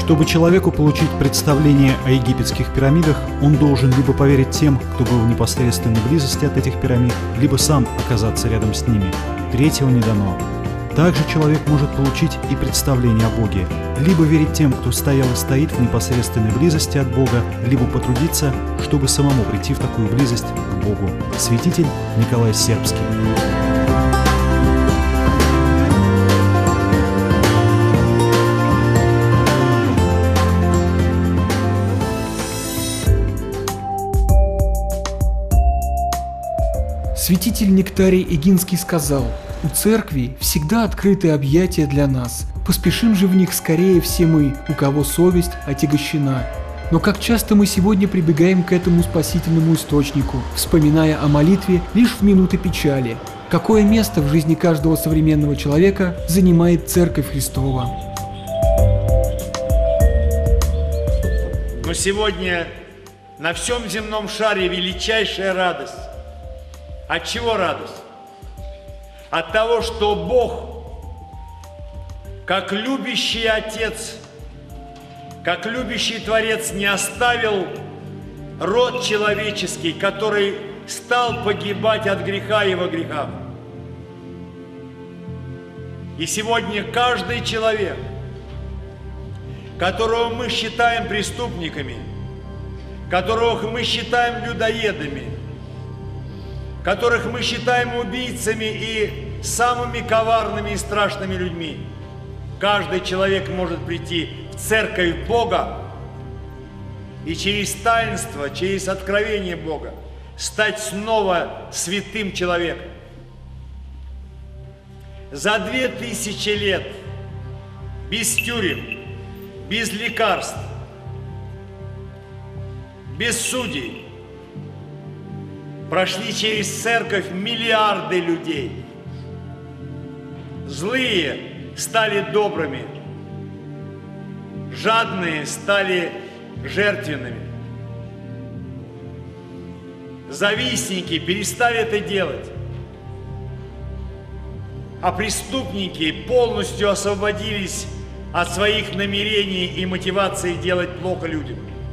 Чтобы человеку получить представление о египетских пирамидах, он должен либо поверить тем, кто был в непосредственной близости от этих пирамид, либо сам оказаться рядом с ними. Третьего не дано. Также человек может получить и представление о Боге, либо верить тем, кто стоял и стоит в непосредственной близости от Бога, либо потрудиться, чтобы самому прийти в такую близость к Богу. Святитель Николай Сербский. Святитель Нектарий Эгинский сказал: «У церкви всегда открыты объятия для нас, поспешим же в них скорее все мы, у кого совесть отягощена». Но как часто мы сегодня прибегаем к этому спасительному источнику, вспоминая о молитве лишь в минуты печали. Какое место в жизни каждого современного человека занимает Церковь Христова? Но сегодня на всем земном шаре величайшая радость. От чего радость? От того, что Бог, как любящий Отец, как любящий Творец, не оставил род человеческий, который стал погибать от греха и во грехах. И сегодня каждый человек, которого мы считаем преступниками, которых мы считаем людоедами, которых мы считаем убийцами и самыми коварными и страшными людьми. Каждый человек может прийти в церковь Бога и через таинство, через откровение Бога стать снова святым человеком. За 2000 лет без тюрем, без лекарств, без судей прошли через церковь миллиарды людей. Злые стали добрыми, жадные стали жертвенными. Завистники перестали это делать, а преступники полностью освободились от своих намерений и мотивации делать плохо людям.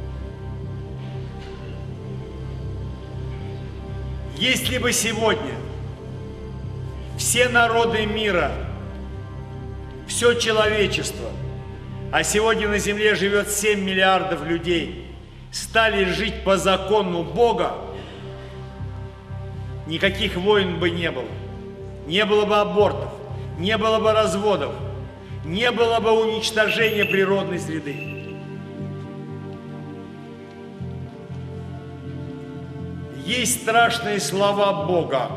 Если бы сегодня все народы мира, все человечество, а сегодня на земле живет 7 миллиардов людей, стали жить по закону Бога, никаких войн бы не было, не было бы абортов, не было бы разводов, не было бы уничтожения природной среды. Есть страшные слова Бога.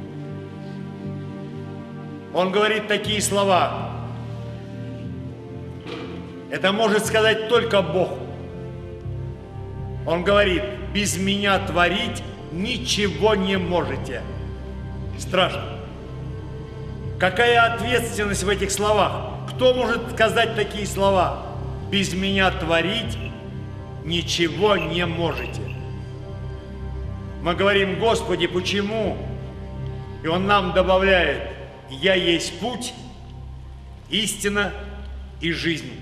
Он говорит такие слова. Это может сказать только Бог. Он говорит: без меня творить ничего не можете. Страшно. Какая ответственность в этих словах? Кто может сказать такие слова? Без меня творить ничего не можете. Мы говорим: Господи, почему? И Он нам добавляет: я есть путь, истина и жизнь.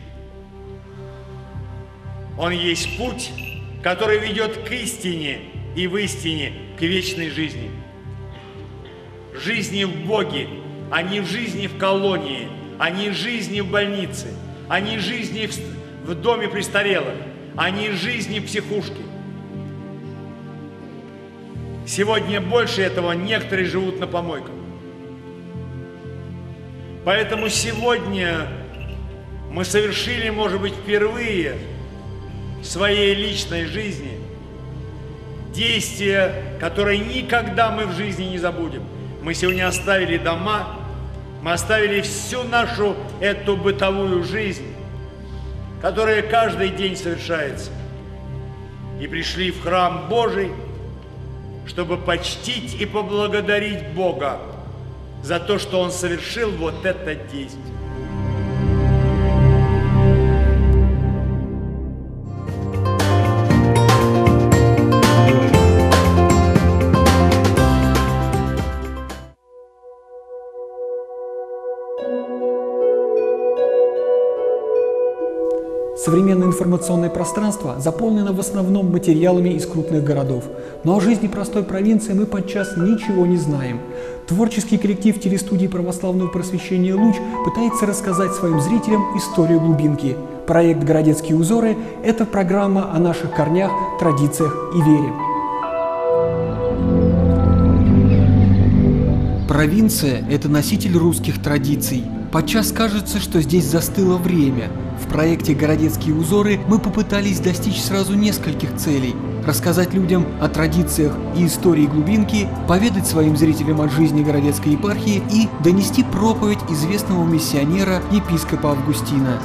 Он есть путь, который ведет к истине и в истине к вечной жизни. Жизни в Боге, а не в жизни в колонии, а не в жизни в больнице, а не в жизни в доме престарелых, а не в жизни в психушке. Сегодня больше этого, некоторые живут на помойках. Поэтому сегодня мы совершили, может быть, впервые в своей личной жизни действия, которые никогда мы в жизни не забудем. Мы сегодня оставили дома, мы оставили всю нашу эту бытовую жизнь, которая каждый день совершается, и пришли в храм Божий, чтобы почтить и поблагодарить Бога за то, что Он совершил вот это действие. Современное информационное пространство заполнено в основном материалами из крупных городов, но о жизни простой провинции мы подчас ничего не знаем. Творческий коллектив телестудии православного просвещения «Луч» пытается рассказать своим зрителям историю глубинки. Проект «Городецкие узоры» – это программа о наших корнях, традициях и вере. Провинция – это носитель русских традиций. Подчас кажется, что здесь застыло время. В проекте «Городецкие узоры» мы попытались достичь сразу нескольких целей: рассказать людям о традициях и истории глубинки, поведать своим зрителям о жизни Городецкой епархии и донести проповедь известного миссионера епископа Августина.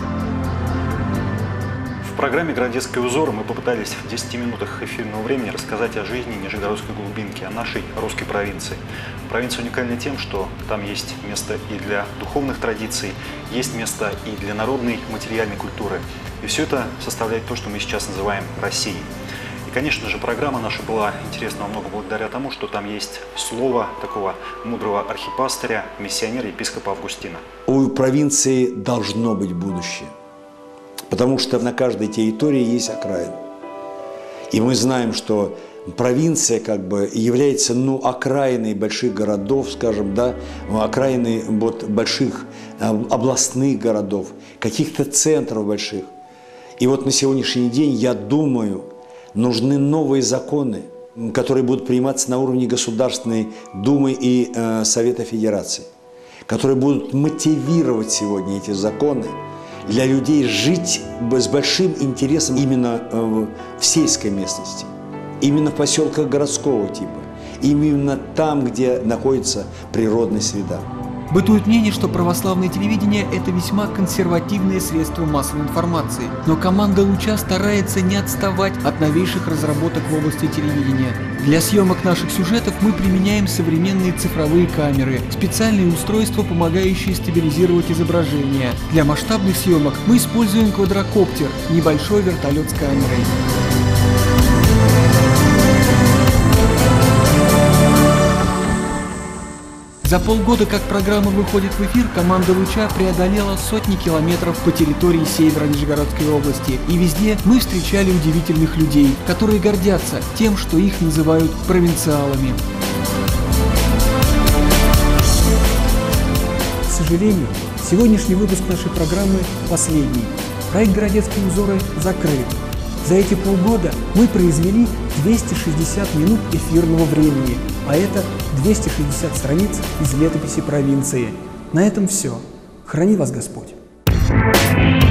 В программе «Городецкие узоры» мы попытались в 10 минутах эфирного времени рассказать о жизни Нижегородской глубинки, о нашей русской провинции. Провинция уникальна тем, что там есть место и для духовных традиций, есть место и для народной материальной культуры. И все это составляет то, что мы сейчас называем Россией. И, конечно же, программа наша была интересна во многом благодаря тому, что там есть слово такого мудрого архипастыря, миссионера, епископа Августина. У провинции должно быть будущее. Потому что на каждой территории есть окраина. И мы знаем, что провинция как бы является окраиной больших городов, скажем, да, окраиной больших областных городов, каких-то центров больших. И вот на сегодняшний день, я думаю, нужны новые законы, которые будут приниматься на уровне Государственной Думы и Совета Федерации, которые будут мотивировать сегодня эти законы для людей жить с большим интересом именно в сельской местности, именно в поселках городского типа, именно там, где находится природная среда. Бытует мнение, что православное телевидение – это весьма консервативное средство массовой информации, но команда «Луча» старается не отставать от новейших разработок в области телевидения. Для съемок наших сюжетов мы применяем современные цифровые камеры, специальные устройства, помогающие стабилизировать изображение. Для масштабных съемок мы используем квадрокоптер – небольшой вертолет с камерой. За полгода, как программа выходит в эфир, команда «Луча» преодолела сотни километров по территории севера Нижегородской области. И везде мы встречали удивительных людей, которые гордятся тем, что их называют провинциалами. К сожалению, сегодняшний выпуск нашей программы последний. Проект «Городецкие узоры» закрыт. За эти полгода мы произвели 260 минут эфирного времени, а это 260 страниц из летописи провинции. На этом все. Храни вас Господь!